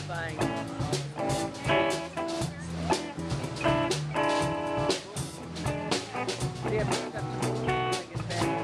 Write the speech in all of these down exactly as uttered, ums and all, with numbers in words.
buying. What do you have to look up to school? Like it's bad.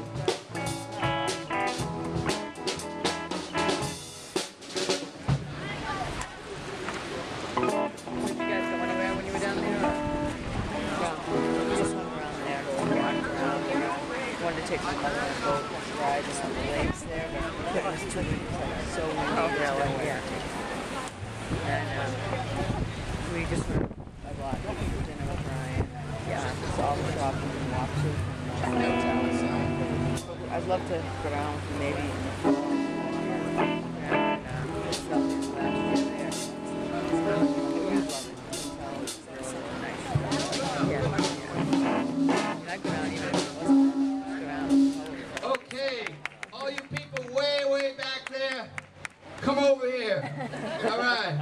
Did you guys go anywhere when you were down there? Or? Just went around there, walked around. Wanted to take my mother on a boat ride to some lakes there, but it was too so windy. Really? Yeah. And um, we just went, I bought dinner with Ryan. Yeah. It's all the shopping and walk to from the hotel. So I'd love to go down with you maybe in the fall. And um, just felt this last year there. So, I always love it. The hotel is so nice. Yeah. And I'd go down even if it wasn't just go down. Okay, all you people way, way back there, come over here. All right.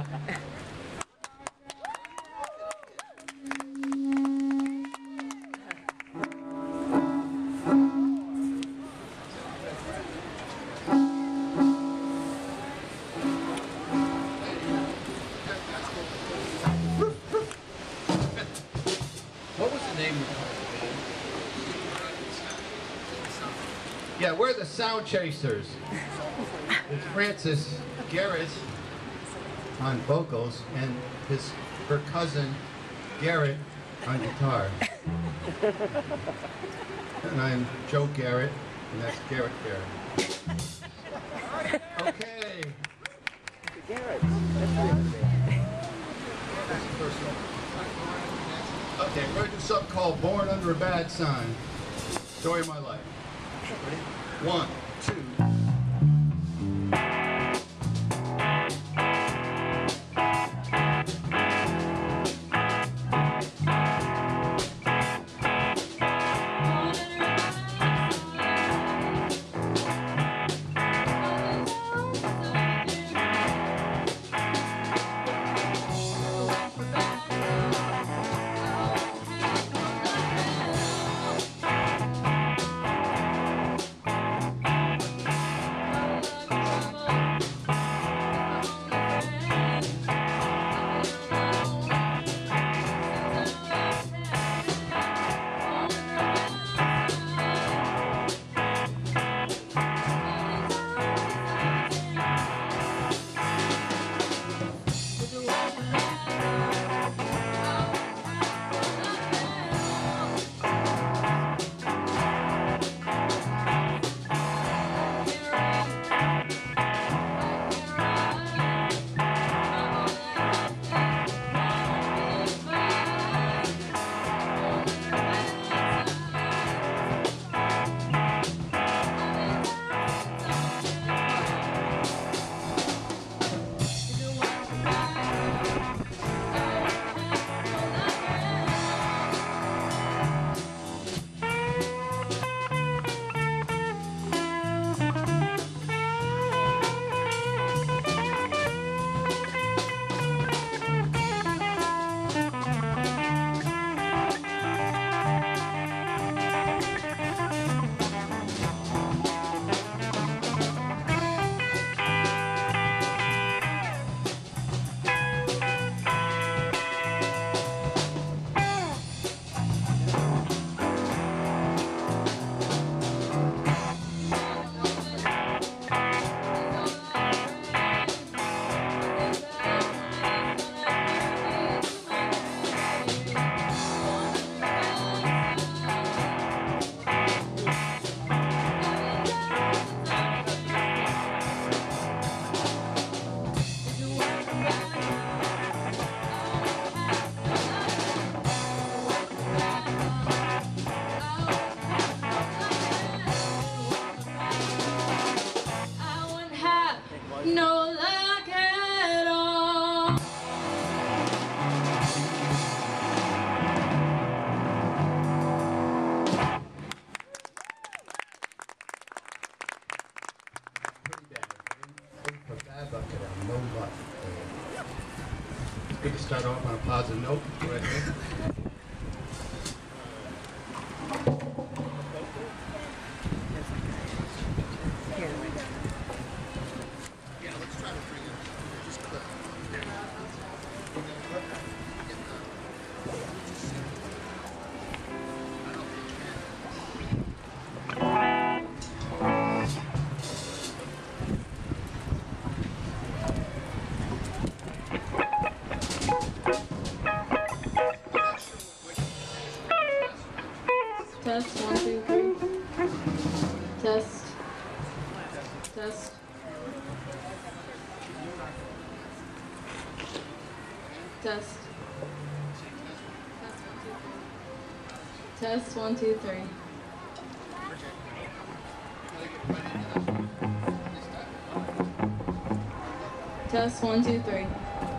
What was the name of it? Yeah, we're the Sound Chasers. It's Frances Garrett on vocals and his her cousin Garrett on guitar. And I'm Joe Garrett, and that's Garrett Garrett. Okay. Garrett. That's really big. That's the first one. Okay, we're going to do something called Born Under a Bad Sign. Story of my life. Ready? One, two. No luck at all. Pretty bad. For bad luck and no luck. It's good to start off on a positive note. Go right ahead. Yeah, let's try to bring it. Just clip. Test, one, two, three. Test. Test. Test. Test, one, two, three. Test, one, two, three.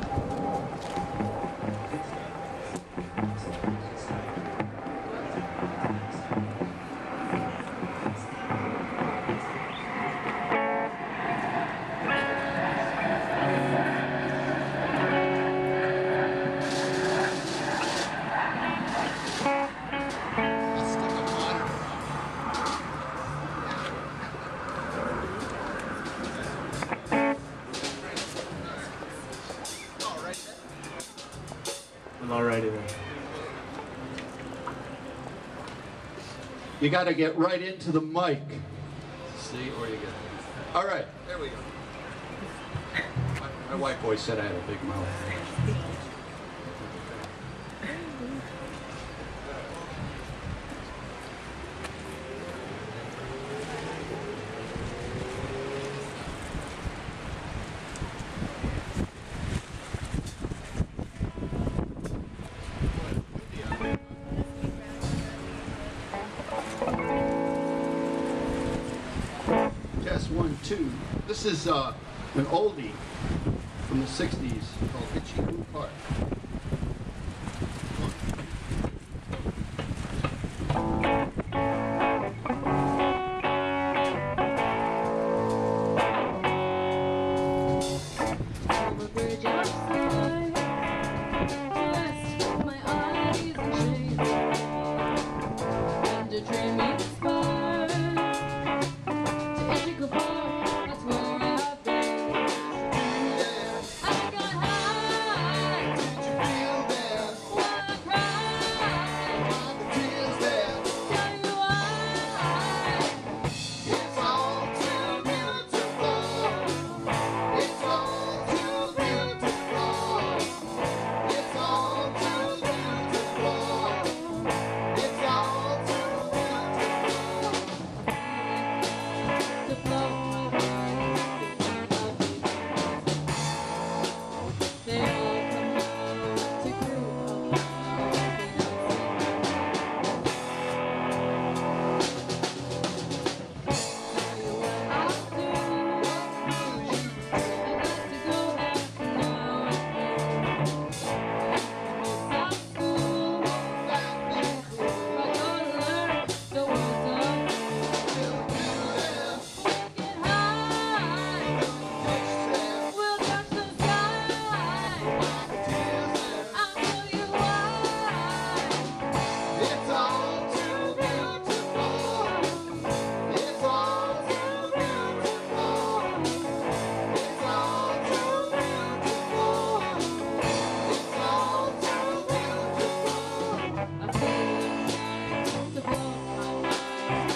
Alrighty then. You got to get right into the mic. See, or you get it. All right, there we go. My, my white boy said I had a big mouth. Test one, two. This is uh, an oldie from the sixties called Itchy Blue Park. Over bridge outside, just my eyes and shade, and a dreamy spot to Ithaca Park. That's where I've been. I got high. Did you feel that? When I cried, the tears there. Tell you why. It's all too beautiful. It's all too beautiful. It's all too beautiful. It's all too beautiful. To float my mind, they all come out to group of we'll touch the sky. I'll tell you why. It's all too beautiful. It's all too beautiful. It's all too beautiful. It's all too beautiful. I feel to blow my mind.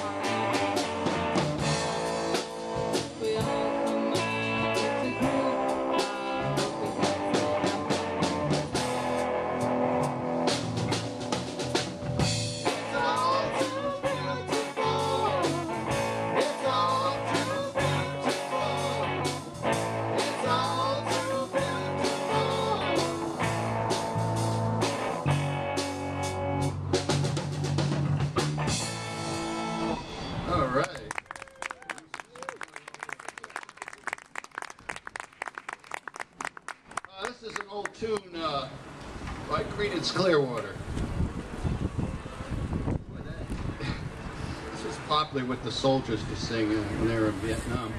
We all come out to group It's all too beautiful. It's all too beautiful. It's all too beautiful. All right. Uh, this is an old tune uh, by Creedence Clearwater. This was popular with the soldiers to sing uh, when they were in Vietnam.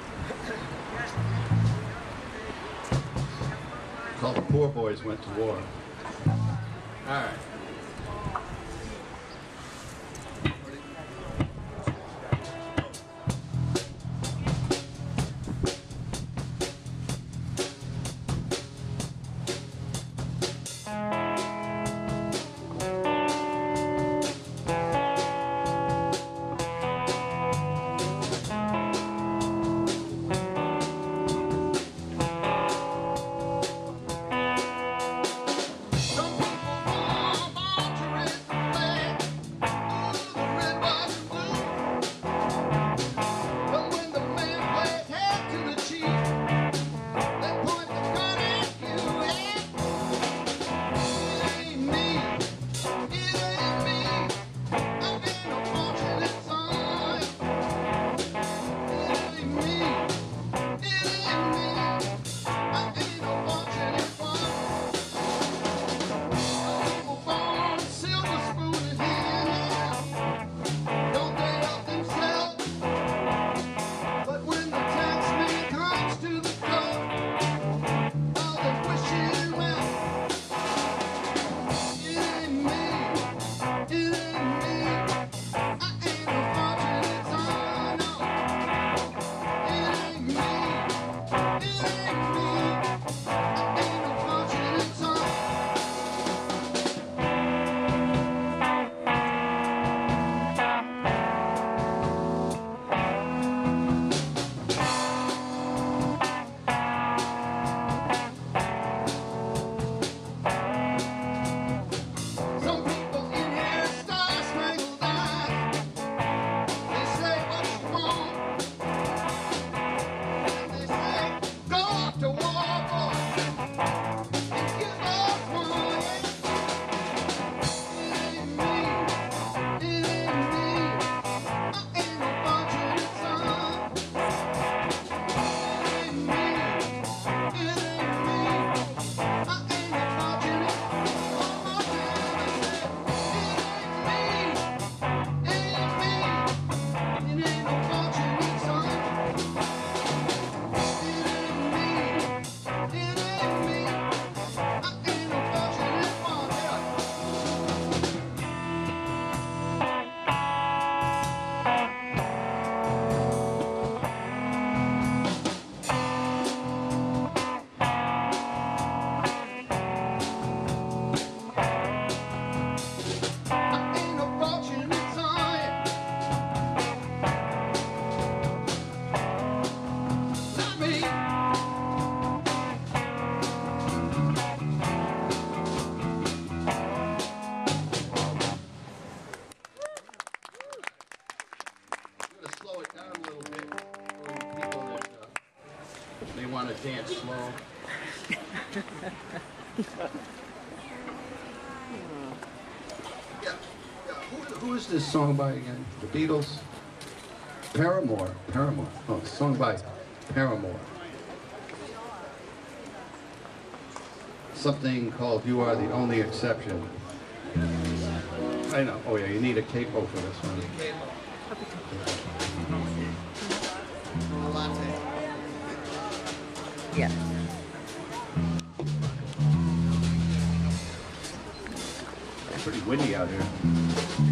Called The Poor Boys Went to War. All right. Thank dance slow. Yeah, yeah. Who, who is this song by again? The Beatles? Paramore. Paramore. Oh, it's a song by Paramore. Something called "You Are the Only Exception." I know. Oh yeah, you need a capo for this one. Yeah. It's pretty windy out here.